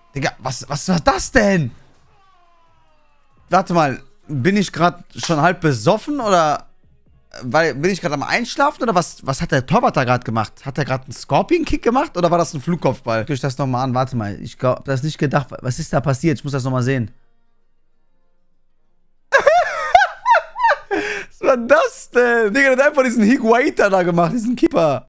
Digga, was war das denn? Warte mal, bin ich gerade schon halb besoffen oder... Bin ich gerade am Einschlafen oder was hat der Torwart da gerade gemacht? Hat er gerade einen Scorpion-Kick gemacht oder war das ein Flugkopfball? Guck ich das nochmal an, warte mal. Ich glaube, das ist nicht gedacht. Was ist da passiert? Ich muss das nochmal sehen. Was war das denn? Digga, der hat einfach diesen Higuaita da gemacht, diesen Keeper.